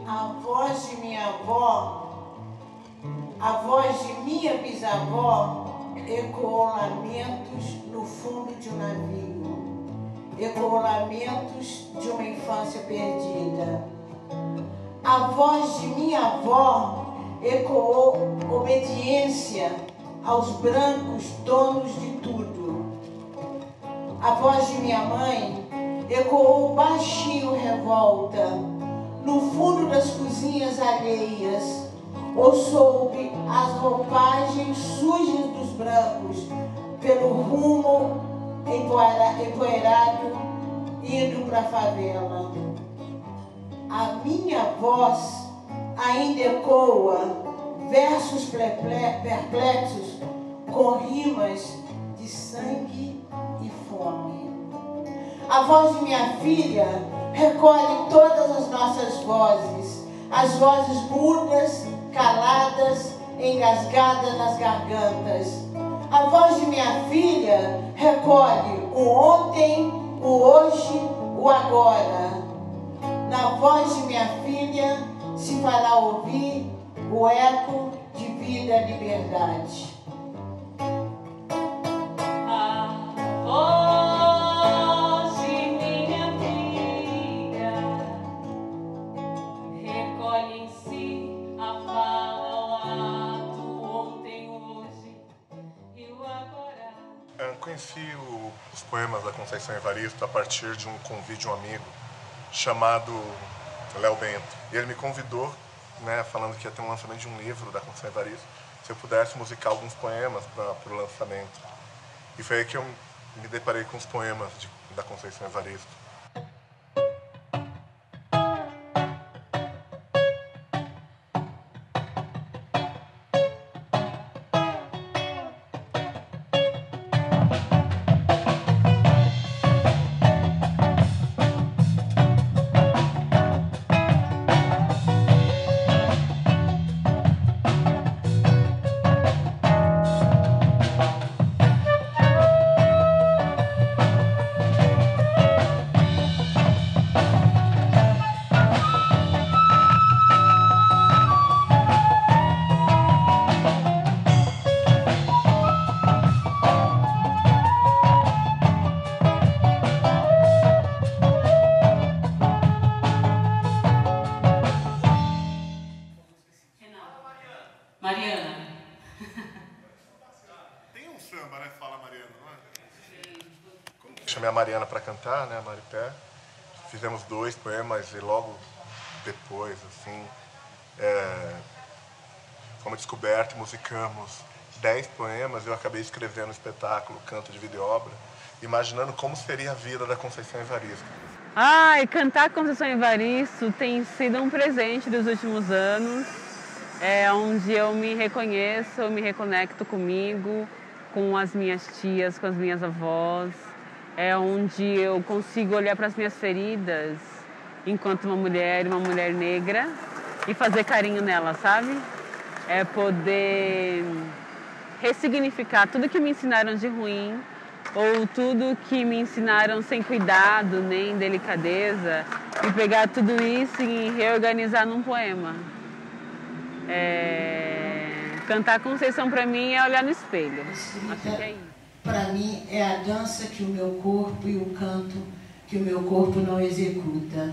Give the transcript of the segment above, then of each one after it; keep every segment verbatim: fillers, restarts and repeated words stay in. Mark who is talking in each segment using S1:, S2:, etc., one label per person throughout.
S1: A voz de minha avó, a voz de minha bisavó ecoou lamentos no fundo de um navio, ecoou lamentos de uma infância perdida. A voz de minha avó ecoou obediência aos brancos donos de tudo. A voz de minha mãe ecoou baixinho revolta no fundo das cozinhas alheias, ou soube as roupagens sujas dos brancos pelo rumo empoeirado indo para a favela. A minha voz ainda ecoa versos perplexos com rimas de sangue e fome. A voz de minha filha recolhe todas as nossas vozes, as vozes mudas, caladas, engasgadas nas gargantas. A voz de minha filha recolhe o ontem, o hoje, o agora. Na voz de minha filha se fará ouvir o eco de vida e liberdade.
S2: Conheci o, os poemas da Conceição Evaristo a partir de um convite de um amigo chamado Léo Bento. E ele me convidou, né, falando que ia ter um lançamento de um livro da Conceição Evaristo, se eu pudesse musicar alguns poemas para o lançamento. E foi aí que eu me deparei com os poemas de, da Conceição Evaristo.
S3: Mariana.
S2: Tem um samba, né? Fala Mariana, não é? Chamei a Mariana para cantar, né? A Maripé. Fizemos dois poemas e logo depois, assim, é, fomos descobertos e musicamos dez poemas. Eu acabei escrevendo um espetáculo, Canto de Vida e Obra, imaginando como seria a vida da Conceição Evaristo.
S3: Ai, cantar Conceição Evaristo tem sido um presente dos últimos anos. É onde eu me reconheço, eu me reconecto comigo, com as minhas tias, com as minhas avós. É onde eu consigo olhar para as minhas feridas enquanto uma mulher, uma mulher negra, e fazer carinho nela, sabe? É poder ressignificar tudo que me ensinaram de ruim, ou tudo que me ensinaram sem cuidado, nem delicadeza, e pegar tudo isso e reorganizar num poema. É... Cantar Conceição para mim é olhar no espelho. Acho que é isso.
S1: Para mim é a dança que o meu corpo e o canto que o meu corpo não executa.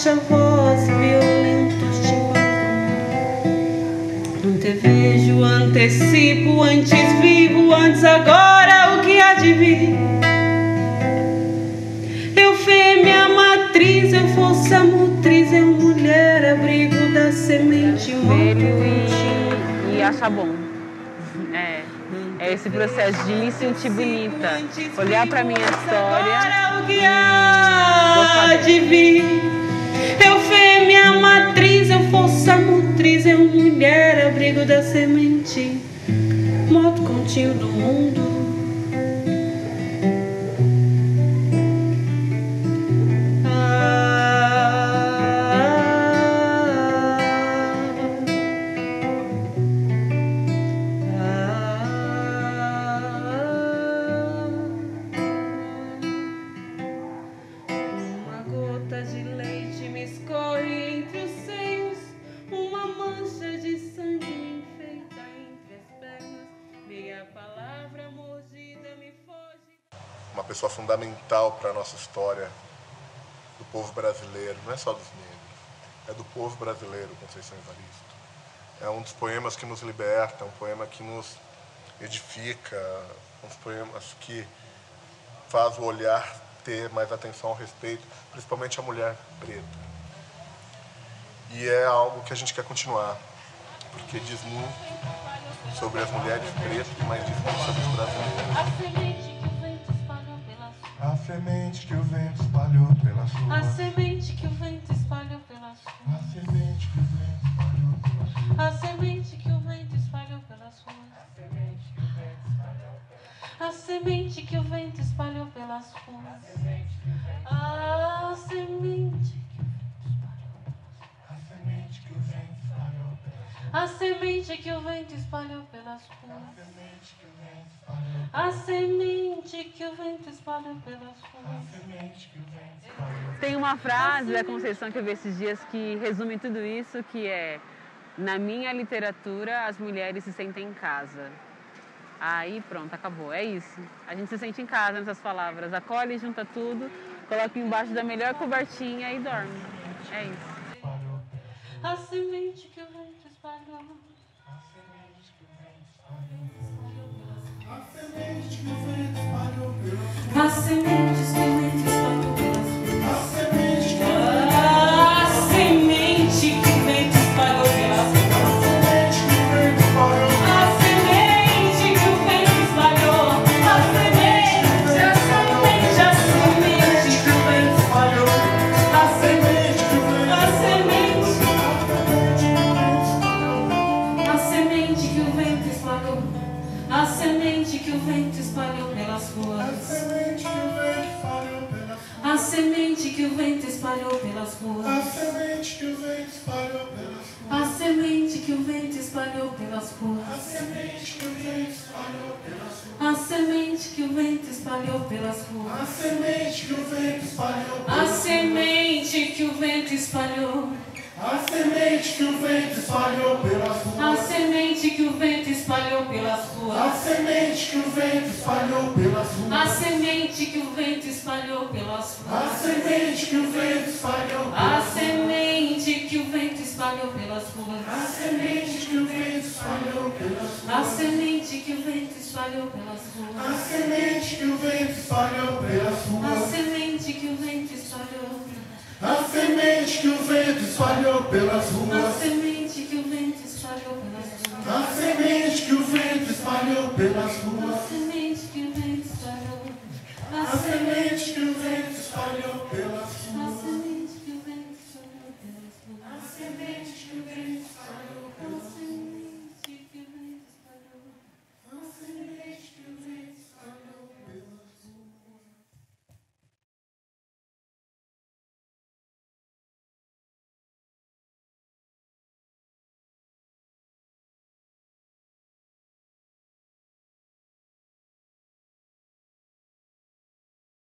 S4: baixa voz, violentos timbales. Antevejo, antecipo, antes vivo, antes agora, o que há de vir. Eu fêmea matriz, eu força motriz, eu mulher, abrigo da semente,
S3: Velho e, e achar bom. É, é esse processo de me sentir bonita, olhar pra minha história.
S4: Agora, o que há de vir. Eu fêmea matriz, eu força motriz, eu mulher, abrigo da semente, moto contínuo do mundo. Uma gota de leite me escorre entre os seios, uma mancha de sangue me enfeita entre as pernas, meia palavra mordida me foge.
S2: Uma pessoa fundamental para a nossa história do povo brasileiro, não é só dos negros, é do povo brasileiro, Conceição Evaristo. É um dos poemas que nos liberta, um poema que nos edifica, um dos poemas que faz o olhar ter mais atenção ao respeito, principalmente a mulher preta. E é algo que a gente quer continuar, porque diz muito sobre as mulheres pretas, mas diz muito sobre os brasileiros.
S4: A semente que o vento espalhou pelas ruas.
S2: A semente que o vento espalhou pelas ruas.
S4: A semente que o vento espalhou pelas ruas.
S2: A semente que o vento espalhou pelas ruas.
S4: A semente que o vento espalhou pelas ruas.
S2: A semente que o vento espalhou pelas ruas.
S4: A semente que o vento espalhou pelas ruas.
S2: A semente que o vento espalhou pelas ruas.
S3: Tem uma frase da Conceição que eu vi esses dias que resume tudo isso, que é: na minha literatura, as mulheres se sentem em casa. Aí pronto, acabou, é isso. A gente se sente em casa nessas palavras, acolhe, junta tudo, coloca embaixo da melhor cobertinha e dorme. É isso.
S2: A semente que o vento espalhou. A semente que o vento espalhou pelas ruas.
S4: As sementes que o vento espalhou pelas ruas.
S2: A semente que o
S4: vento espalhou pelas ruas.
S2: A semente que o vento espalhou.
S4: A semente que o vento espalhou. A semente, a semente, a semente que o vento espalhou.
S2: A semente que o vento
S4: A semente, a semente que o vento espalhou. A semente que o vento espalhou pelas ruas.
S2: A semente que o vento espalhou pelas ruas.
S4: A semente que o vento espalhou pelas ruas.
S2: A semente que o vento espalhou pelas ruas.
S4: A semente que o vento espalhou pelas ruas.
S2: A semente que o vento espalhou pelas ruas.
S4: A semente que o vento espalhou
S2: A semente que o vento espalhou.
S4: A semente que o vento espalhou pelas ruas.
S2: A semente que o vento espalhou pelas ruas.
S4: A semente que o vento espalhou pelas ruas.
S2: A semente que o vento espalhou pelas ruas.
S4: A semente que o vento espalhou.
S2: A semente que o vento espalhou pelas ruas.
S4: A semente que o vento espalhou pelas ruas.
S2: A semente que o vento espalhou pelas ruas.
S4: A semente que o vento espalhou pelas
S2: A
S4: ruas.
S2: semente que o vento espalhou.
S4: A semente que o vento espalhou pelas
S2: A
S4: ruas.
S2: semente que o vento espalhou pelas ruas.
S4: A semente que o vento espalhou pelas
S2: A
S4: ruas.
S2: semente que o vento espalhou.
S4: A semente que o vento espalhou pelas